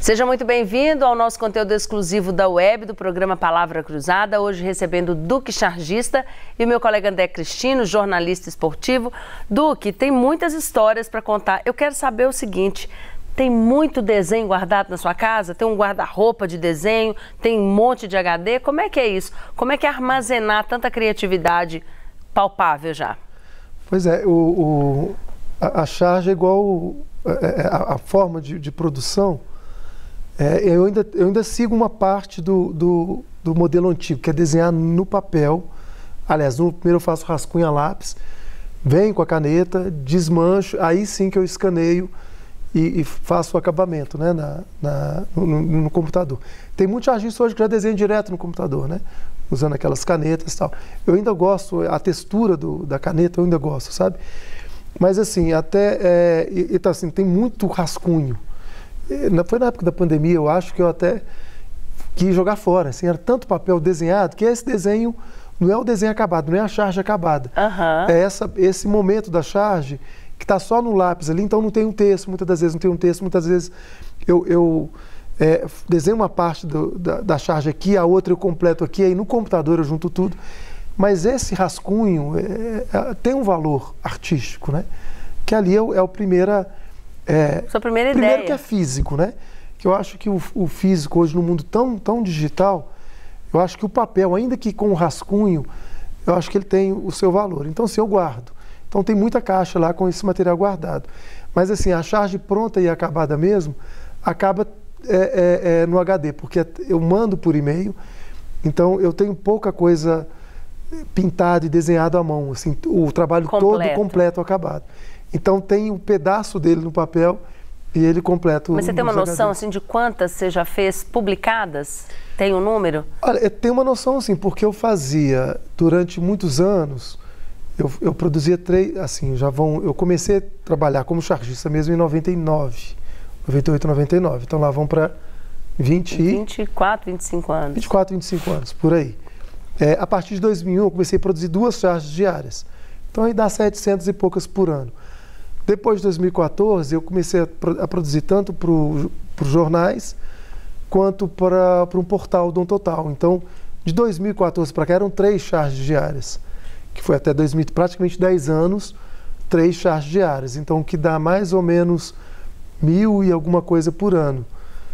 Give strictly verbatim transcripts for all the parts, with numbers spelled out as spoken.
Seja muito bem-vindo ao nosso conteúdo exclusivo da web do programa Palavra Cruzada, hoje recebendo o Duque Chargista e o meu colega André Cristino, jornalista esportivo. Duque, tem muitas histórias para contar. Eu quero saber o seguinte, tem muito desenho guardado na sua casa? Tem um guarda-roupa de desenho? Tem um monte de H D? Como é que é isso? Como é que é armazenar tanta criatividade palpável já? Pois é, o, o, a, a charge é igual a, a, a forma de, de produção. É, eu, ainda, eu ainda sigo uma parte do, do, do modelo antigo, que é desenhar no papel. Aliás, no, primeiro eu faço rascunho a lápis, venho com a caneta, desmancho, aí sim que eu escaneio e, e faço o acabamento, né, na, na, no, no, no computador. Tem muitos chargistas hoje que já desenham direto no computador, né, usando aquelas canetas e tal. Eu ainda gosto, a textura do, da caneta eu ainda gosto, sabe? Mas assim, até, é, e, então, assim, tem muito rascunho. Foi na época da pandemia, eu acho que eu até quis jogar fora, assim, era tanto papel desenhado que esse desenho não é o desenho acabado, não é a charge acabada. Uhum. É essa, esse momento da charge que está só no lápis ali, então não tem um texto, muitas das vezes não tem um texto, muitas vezes eu, eu é, desenho uma parte do, da, da charge aqui, a outra eu completo aqui, aí no computador eu junto tudo, mas esse rascunho é, é, tem um valor artístico, né? Que ali é o, é o primeira... É, Sua primeira primeiro ideia. que é físico, né? Que eu acho que o, o físico hoje no mundo tão, tão digital, eu acho que o papel, ainda que com o rascunho, eu acho que ele tem o seu valor. Então, assim, eu guardo. Então, tem muita caixa lá com esse material guardado. Mas, assim, a charge pronta e acabada mesmo, acaba é, é, é, no H D, porque eu mando por e-mail, então eu tenho pouca coisa pintada e desenhada à mão, assim, o trabalho completo. todo completo, acabado. Então tem um pedaço dele no papel e ele completa o... Mas você tem uma noção assim, de quantas você já fez publicadas? Tem um número? Olha, eu tenho uma noção assim, porque eu fazia durante muitos anos, eu, eu produzia três, assim, já vão... Eu comecei a trabalhar como chargista mesmo em noventa e nove, noventa e oito, noventa e nove. Então lá vão para vinte... vinte e quatro, vinte e cinco anos. vinte e quatro, vinte e cinco anos, por aí. É, a partir de dois mil e um eu comecei a produzir duas charges diárias. Então aí dá setecentas e poucas por ano. Depois de dois mil e quatorze, eu comecei a, a produzir tanto para os jornais quanto para um portal Dom Total. Então, de dois mil e quatorze para cá, eram três charges diárias, que foi até dois mil, praticamente dez anos, três charges diárias. Então, que dá mais ou menos mil e alguma coisa por ano.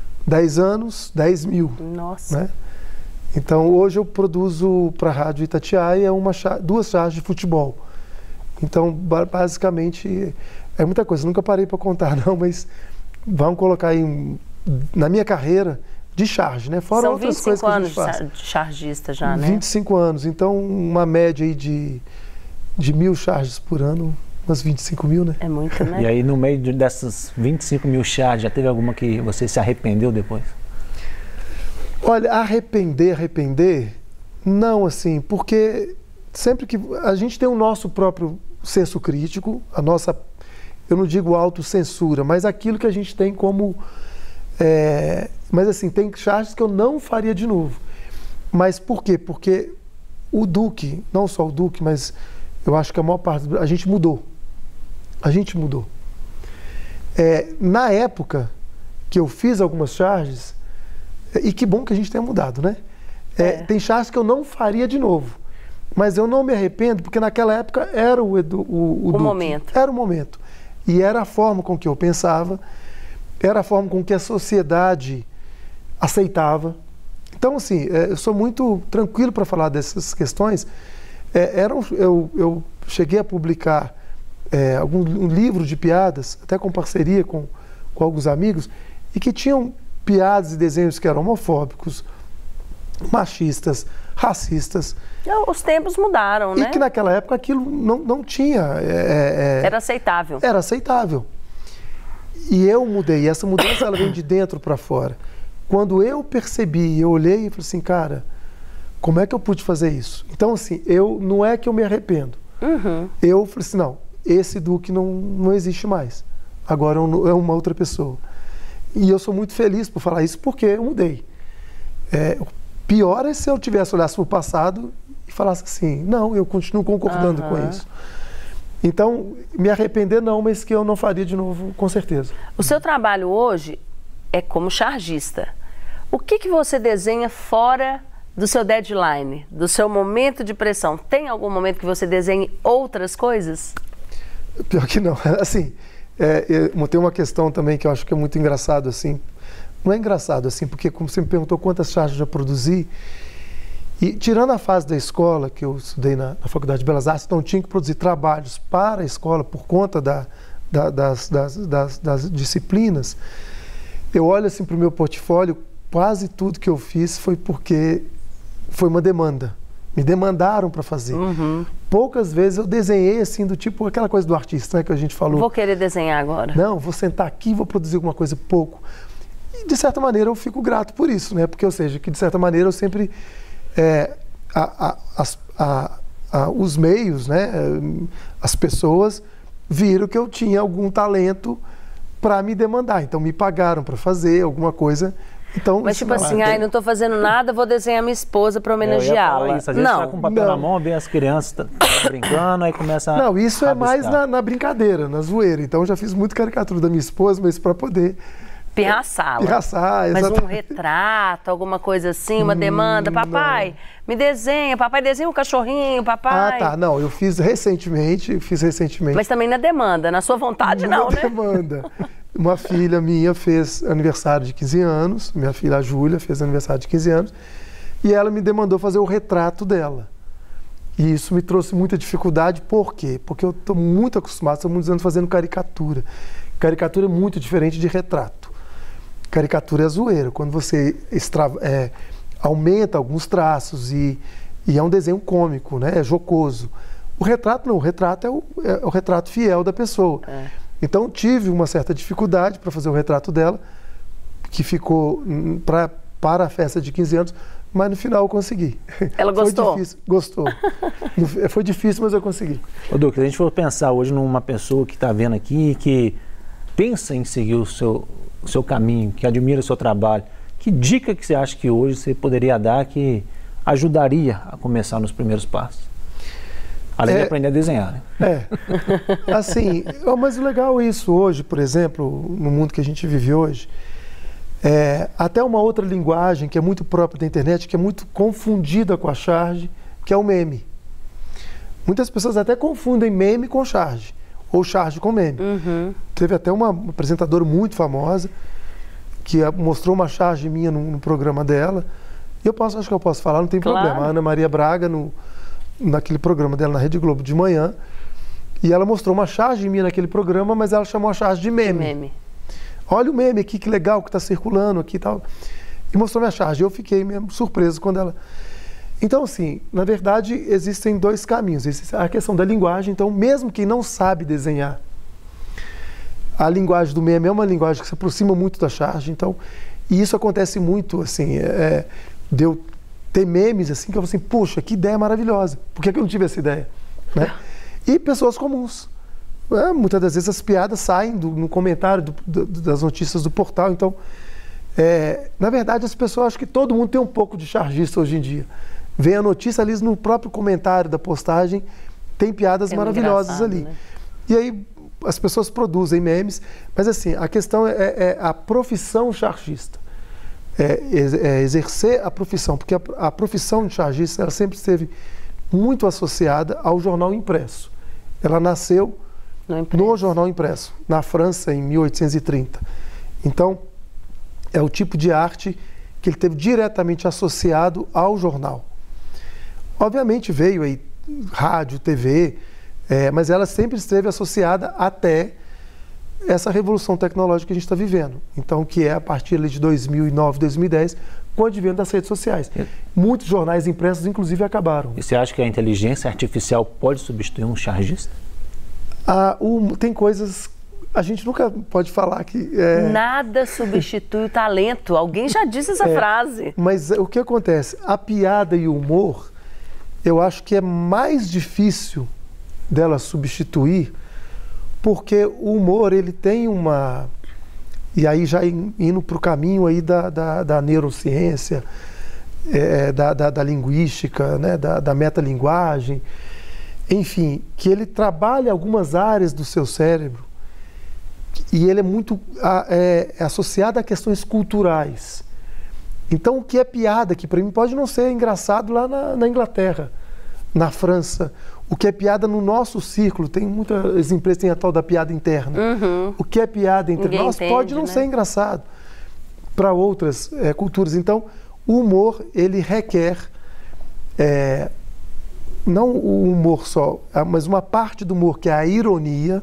dez anos, dez mil. Nossa. Né? Então, hoje eu produzo para a Rádio Itatiaia uma, duas charges de futebol. Então, basicamente, é muita coisa. Nunca parei para contar, não, mas vamos colocar aí, na minha carreira, de charge, né? Fora São outras coisas que a gente faz. vinte e cinco anos de chargista já, né? vinte e cinco anos. Então, uma média aí de, de mil charges por ano, umas vinte e cinco mil, né? É muito, né? E aí, no meio de, dessas vinte e cinco mil charges, já teve alguma que você se arrependeu depois? Olha, arrepender, arrepender, não, assim, porque sempre que a gente tem o nosso próprio senso crítico, a nossa, eu não digo autocensura, mas aquilo que a gente tem como, é, mas assim, tem charges que eu não faria de novo. Mas por quê? Porque o Duque, não só o Duque, mas eu acho que a maior parte, a gente mudou. A gente mudou. É, na época que eu fiz algumas charges, e que bom que a gente tenha mudado, né? É, é. Tem charges que eu não faria de novo. Mas eu não me arrependo, porque naquela época era o, edu, o, o, o Duque, momento. Era o momento. E era a forma com que eu pensava, era a forma com que a sociedade aceitava. Então, assim, eu sou muito tranquilo para falar dessas questões. É, era um, eu, eu cheguei a publicar é, algum, um livro de piadas, até com parceria com, com alguns amigos, e que tinham piadas e desenhos que eram homofóbicos, machistas, racistas. Os tempos mudaram, e né? E que naquela época aquilo não, não tinha... É, é, era aceitável. Era aceitável. E eu mudei. E essa mudança ela vem de dentro para fora. Quando eu percebi, eu olhei e falei assim, cara, como é que eu pude fazer isso? Então, assim, eu, não é que eu me arrependo. Uhum. Eu falei assim, não, esse Duque não, não existe mais. Agora é uma outra pessoa. E eu sou muito feliz por falar isso, porque eu mudei. É, pior é se eu tivesse olhado para o passado e falasse assim, não, eu continuo concordando uhum. com isso. Então, me arrepender não, mas que eu não faria de novo, com certeza. O seu trabalho hoje é como chargista. O que, que você desenha fora do seu deadline, do seu momento de pressão? Tem algum momento que você desenhe outras coisas? Pior que não. Assim, é, eu, tem uma questão também que eu acho que é muito engraçado, assim. Não é engraçado, assim, porque como você me perguntou quantas charges eu já produzi, e tirando a fase da escola, que eu estudei na, na Faculdade de Belas Artes, então tinha que produzir trabalhos para a escola por conta da, da, das, das, das, das disciplinas, eu olho assim para o meu portfólio, quase tudo que eu fiz foi porque foi uma demanda. Me demandaram para fazer. Uhum. Poucas vezes eu desenhei assim, do tipo aquela coisa do artista, né, que a gente falou. Vou querer desenhar agora. Não, vou sentar aqui e vou produzir alguma coisa pouco. E de certa maneira eu fico grato por isso, né? Porque, ou seja, que de certa maneira eu sempre... É, a, a, as, a, a, os meios, né, as pessoas viram que eu tinha algum talento para me demandar. Então me pagaram para fazer alguma coisa. Então, mas tipo assim, ai, não estou fazendo nada, vou desenhar minha esposa para homenageá-la. Às vezes não. Tá com papel não. na mão, vê as crianças tá, tá brincando, aí começa a Não, isso a é mais na, na brincadeira, na zoeira. Então eu já fiz muito caricatura da minha esposa, mas para poder... Pirraçá-la. Pirraçar, mas um retrato, alguma coisa assim, uma demanda. Papai, não. me desenha, papai desenha um cachorrinho, papai. Ah, tá. Não, eu fiz recentemente, fiz recentemente. Mas também na demanda, na sua vontade não, na né? demanda. Uma filha minha fez aniversário de quinze anos, minha filha a Júlia fez aniversário de quinze anos, e ela me demandou fazer o retrato dela. E isso me trouxe muita dificuldade, por quê? Porque eu estou muito acostumado, há muitos anos fazendo caricatura. Caricatura é muito diferente de retrato. Caricatura é zoeira, quando você extra, é, aumenta alguns traços e, e é um desenho cômico, né? É jocoso. O retrato não, o retrato é o, é o retrato fiel da pessoa. É. Então tive uma certa dificuldade para fazer o retrato dela, que ficou pra, para a festa de quinze anos, mas no final eu consegui. Ela gostou? Foi difícil, gostou. Foi difícil, mas eu consegui. Ô, Duque, se a gente for pensar hoje numa pessoa que está vendo aqui, que pensa em seguir o seu... o seu caminho, que admira o seu trabalho, que dica que você acha que hoje você poderia dar que ajudaria a começar nos primeiros passos? Além é, de aprender a desenhar, né? É, assim, mas o legal é isso hoje, por exemplo, no mundo que a gente vive hoje, é, até uma outra linguagem que é muito própria da internet, que é muito confundida com a charge, que é o meme. Muitas pessoas até confundem meme com charge. Ou charge com meme. Uhum. Teve até uma apresentadora muito famosa que mostrou uma charge minha no, no programa dela. E eu posso, acho que eu posso falar, não tem claro. problema. A Ana Maria Braga, no, naquele programa dela na Rede Globo de manhã, e ela mostrou uma charge minha naquele programa, mas ela chamou a charge de meme. De meme. Olha o meme aqui, que legal que está circulando aqui e tal. E mostrou minha charge. Eu fiquei mesmo surpreso quando ela... Então, assim, na verdade, existem dois caminhos. Existe a questão da linguagem. Então, mesmo quem não sabe desenhar, a linguagem do meme é uma linguagem que se aproxima muito da charge. Então, e isso acontece muito, assim, é, de eu ter memes, assim, que eu falo assim, poxa, que ideia maravilhosa. Por que, que eu não tive essa ideia? Né? E pessoas comuns. É, muitas das vezes as piadas saem do, no comentário do, do, das notícias do portal. Então, é, na verdade, as pessoas acham que todo mundo tem um pouco de chargista hoje em dia. Vem a notícia ali no próprio comentário da postagem, tem piadas é maravilhosas ali. Né? E aí as pessoas produzem memes, mas assim, a questão é, é a profissão chargista. É, é exercer a profissão, porque a, a profissão de chargista ela sempre esteve muito associada ao jornal impresso. Ela nasceu no, no jornal impresso, na França, em mil oitocentos e trinta. Então, é o tipo de arte que ele teve diretamente associado ao jornal. Obviamente veio aí rádio, T V, é, mas ela sempre esteve associada até essa revolução tecnológica que a gente está vivendo. Então, que é a partir ali de dois mil e nove, dois mil e dez, com o advento das redes sociais. É. Muitos jornais impressos, inclusive, acabaram. E você acha que a inteligência artificial pode substituir um chargista? Ah, o, tem coisas... A gente nunca pode falar que... É... Nada substitui o talento. Alguém já disse essa é, frase. Mas o que acontece? A piada e o humor... eu acho que é mais difícil dela substituir, porque o humor, ele tem uma... E aí já indo para o caminho aí da, da, da neurociência, é, da, da, da linguística, né, da, da metalinguagem, enfim, que ele trabalha algumas áreas do seu cérebro e ele é muito é, é associado a questões culturais. Então, o que é piada, que para mim pode não ser engraçado lá na, na Inglaterra, na França. O que é piada no nosso círculo, tem muitas empresas que têm a tal da piada interna. Uhum. O que é piada entre Ninguém nós entende, pode não né? ser engraçado para outras é, culturas. Então, o humor, ele requer, é, não o humor só, mas uma parte do humor, que é a ironia,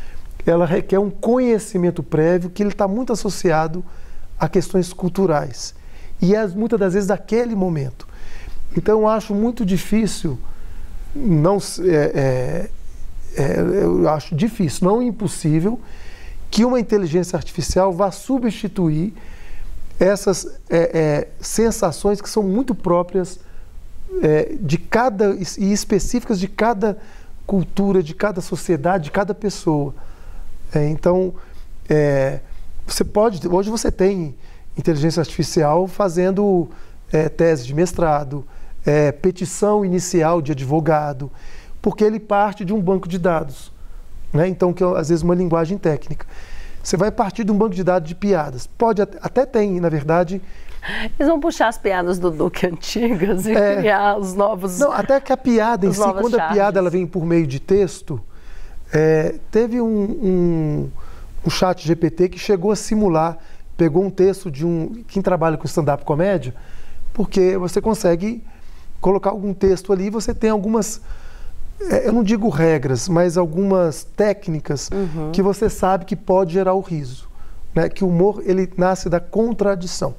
ela requer um conhecimento prévio que ele está muito associado a questões culturais. E é muitas das vezes daquele momento. Então, eu acho muito difícil, não, é, é, é, eu acho difícil, não impossível, que uma inteligência artificial vá substituir essas é, é, sensações que são muito próprias é, de cada, e específicas de cada cultura, de cada sociedade, de cada pessoa. É, então, é, você pode, hoje você tem inteligência artificial fazendo é, tese de mestrado, é, petição inicial de advogado, porque ele parte de um banco de dados, né? Então, que é, às vezes, uma linguagem técnica. Você vai partir de um banco de dados de piadas. Pode, até tem, na verdade... Eles vão puxar as piadas do Duque antigas e é, criar os novos... Não, até que a piada em si, quando charges. a piada ela vem por meio de texto, é, teve um, um, um chat G P T que chegou a simular, pegou um texto de um... Quem trabalha com stand-up comédia, porque você consegue colocar algum texto ali, você tem algumas... Eu não digo regras, mas algumas técnicas uhum. que você sabe que pode gerar o riso, né? Que o humor, ele nasce da contradição.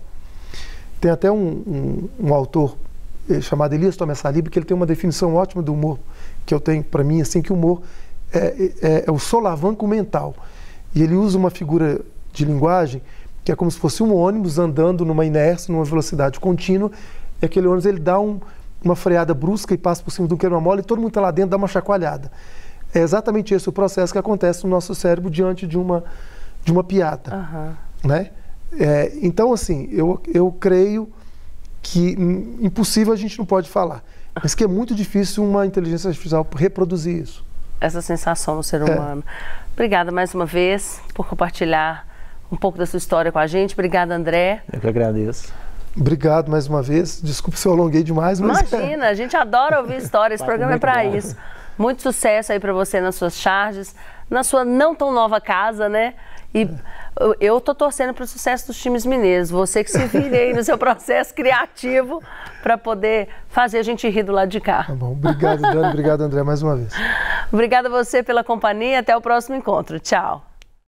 Tem até um, um, um autor chamado Elias Tomé Salib, que ele tem uma definição ótima do humor, que eu tenho para mim, assim, que o humor é, é, é o solavanco mental. E ele usa uma figura de linguagem que é como se fosse um ônibus andando numa inércia, numa velocidade contínua, e aquele ônibus ele dá um... uma freada brusca e passa por cima de um quebra-mola e todo mundo está lá dentro, dá uma chacoalhada. É exatamente esse o processo que acontece no nosso cérebro diante de uma, de uma piada. Uhum. Né? É, então, assim, eu, eu creio que hum, impossível a gente não pode falar, mas que é muito difícil uma inteligência artificial reproduzir isso. Essa sensação no ser humano. É. Obrigada mais uma vez por compartilhar um pouco da sua história com a gente. Obrigada, André. Eu que agradeço. Obrigado mais uma vez. Desculpe se eu alonguei demais, mas... Imagina, a gente adora ouvir histórias. Esse programa é para isso. Muito sucesso aí para você nas suas charges, na sua não tão nova casa, né? E é. eu tô torcendo para o sucesso dos times mineiros. Você que se vire aí no seu processo criativo para poder fazer a gente rir do lado de cá. Tá bom. Obrigado, Dani. Obrigado, André, mais uma vez. Obrigada a você pela companhia. Até o próximo encontro. Tchau.